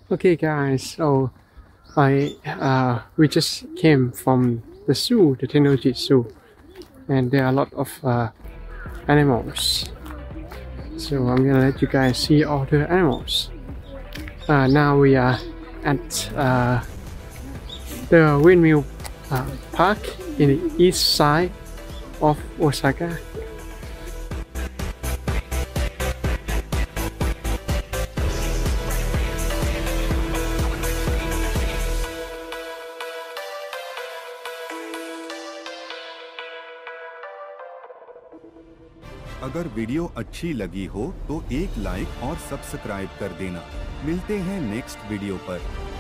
Okay, guys. So we just came from the zoo, the technology zoo, and there are a lot of animals. So I'm gonna let you guys see all the animals. Now we are at the windmill park in the east side of Osaka. अगर video अच्छी लगी हो तो एक like और subscribe कर देना। मिलते हैं नेक्स्ट वीडियो पर।